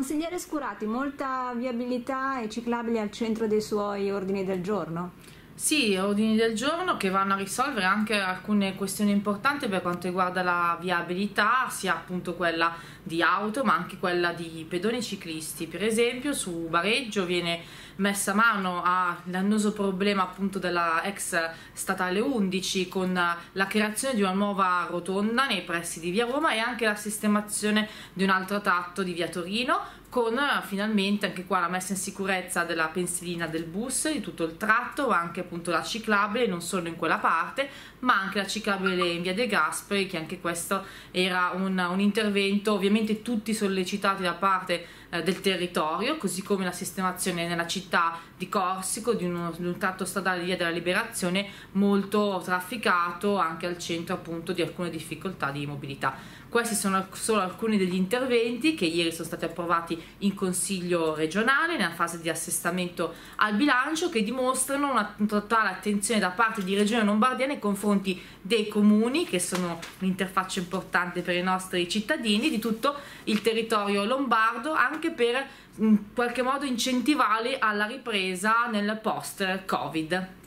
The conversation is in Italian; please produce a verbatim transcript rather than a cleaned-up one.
Consigliere Scurati, molta viabilità e ciclabili al centro dei suoi ordini del giorno? Sì, ordini del giorno che vanno a risolvere anche alcune questioni importanti per quanto riguarda la viabilità, sia appunto quella di auto ma anche quella di pedoni e ciclisti. Per esempio su Bareggio viene messa mano all'annoso problema appunto della ex statale undici con la creazione di una nuova rotonda nei pressi di via Roma e anche la sistemazione di un altro tratto di via Torino, con finalmente anche qua la messa in sicurezza della pensilina del bus, di tutto il tratto, ma anche appunto la ciclabile, non solo in quella parte, ma anche la ciclabile in via De Gasperi, che anche questo era un, un intervento ovviamente tutti sollecitati da parte eh, del territorio, così come la sistemazione nella città di Corsico di, uno, di un tratto stradale di via della Liberazione molto trafficato, anche al centro appunto di alcune difficoltà di mobilità. Questi sono solo alcuni degli interventi che ieri sono stati approvati in Consiglio regionale nella fase di assestamento al bilancio, che dimostrano una totale attenzione da parte di Regione Lombardia nei confronti dei comuni, che sono un'interfaccia importante per i nostri cittadini, di tutto il territorio lombardo, anche per in qualche modo incentivarli alla ripresa nel post-Covid.